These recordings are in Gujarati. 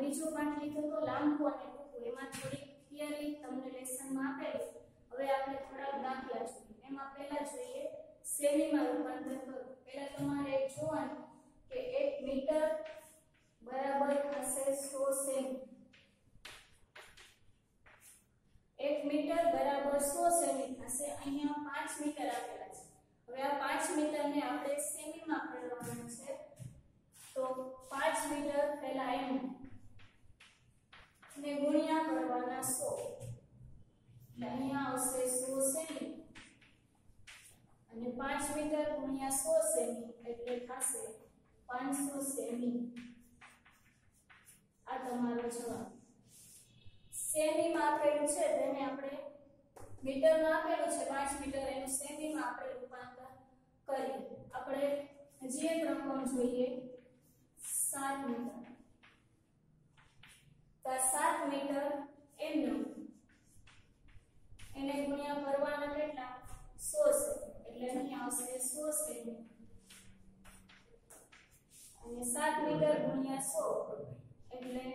બીજો પાઠ લીધો તો લાંબુ અને ટૂંકું, એમાં થોડી થિયરી તમને લેસનમાં આપેલી. હવે આપણે થોડા દાખલા જોઈએ. એમાં પહેલા જોઈએ સેમીમાં રૂપાંતર કરો. પહેલા તમારે જોવાનું કે 1 મીટર બરાબર થશે 100 સેમી. 1 મીટર બરાબર 100 સેમી થશે. અહીંયા 5 મીટર આપેલા છે. હવે આ 5 મીટરને આપણે સેમીમાં ફેરવવાનું છે. તો 5 મીટર પહેલા એમ ને ગુણ્યા કરવાના 100. એટલે અહીંયા આવશે 100 સેમી અને 5 મીટર ગુણ્યા 100 સેમી એટલે થશે 500 સેમી. આ તમારો જવાબ. સેમીમાં આપેલું છે તેને આપણે મીટરમાં આપેલું છે 5 મીટર, એનું સેમીમાં આપણે રૂપાંતર કરીએ. આપણે હજી એક રકમ જોઈએ 7 મીટર. તો 7 મીટર એમનું એને ગુણ્યા કરવાના કેટલા 100 સેમી એટલે અહીં આવશે 100 સેમી અને 7 મીટર ગુણ્યા 100 એટલે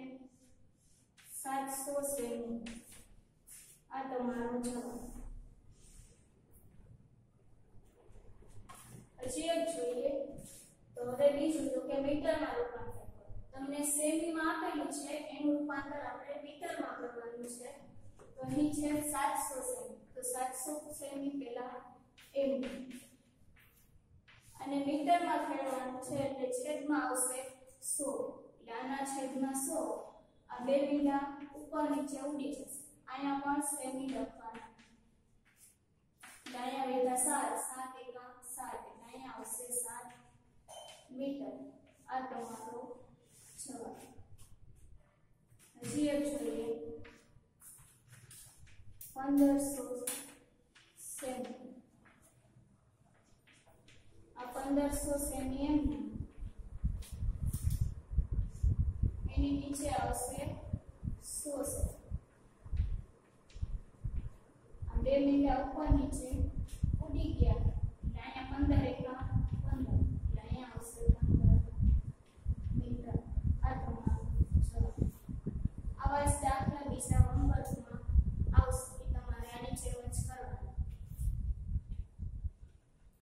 700 સેમી. આ તમારો જવાબ. હજી એક જોઈએ તો હવે બીજું તો કે મીટરમાં રૂપાંતર કરો. તમને સેમીમાં આપેલું છે એનું રૂપાંતર આપણે મીટરમાં કરવાનું છે. તો અહીં છે 700 સેમી. તો 700 સેમી પહેલા એમ અને મીટરમાં ફેરવવાનું છે એટલે છેદમાં આવશે 100. એટલે આના છેદમાં 100. આ બે મીંડા ઉપર નીચે ઉડી જશે. અહીંયા પણ સેમી લખવાના. અહીંયા વેધા 7 એકા 7 એટલે અહીંયા આવશે 7 મીટર. આ તમારો જવાબ. હજી એક જોઈએ 1500 સેમી. આ 1500 સેમી એની નીચે આવશે 100 સેમી. આ બે મીંડા ઉપર નીચે ઉડી ગયા એટલે અહીંયા 15